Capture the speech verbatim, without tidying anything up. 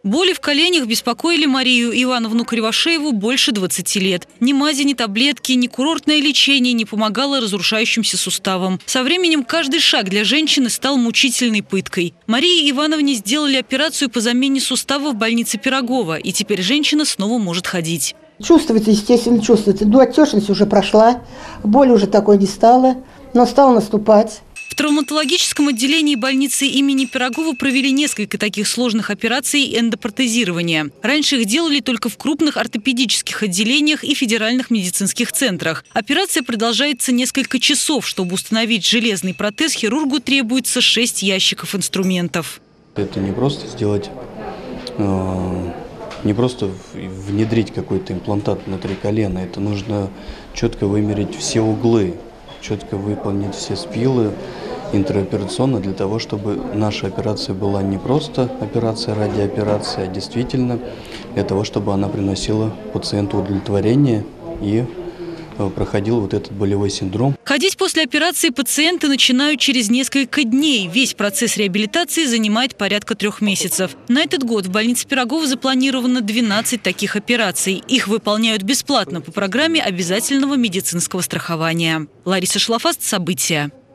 Боли в коленях беспокоили Марию Ивановну Кривошееву больше двадцати лет. Ни мази, ни таблетки, ни курортное лечение не помогало разрушающимся суставам. Со временем каждый шаг для женщины стал мучительной пыткой. Марии Ивановне сделали операцию по замене сустава в больнице Пирогова, и теперь женщина снова может ходить. Чувствуется, естественно, чувствуется. Ну, отечность уже прошла, боль уже такой не стала, но стала наступать. В травматологическом отделении больницы имени Пирогова провели несколько таких сложных операций эндопротезирования. Раньше их делали только в крупных ортопедических отделениях и федеральных медицинских центрах. Операция продолжается несколько часов. Чтобы установить железный протез, хирургу требуется шесть ящиков инструментов. Это не просто сделать, э, не просто внедрить какой-то имплантат внутри колена. Это нужно четко вымерить все углы, четко выполнить все спилы интраоперационно для того, чтобы наша операция была не просто операция ради операции, а действительно для того, чтобы она приносила пациенту удовлетворение и проходил вот этот болевой синдром. Ходить после операции пациенты начинают через несколько дней. Весь процесс реабилитации занимает порядка трех месяцев. На этот год в больнице Пирогова запланировано двенадцать таких операций. Их выполняют бесплатно по программе обязательного медицинского страхования. Лариса Шлафаст, события.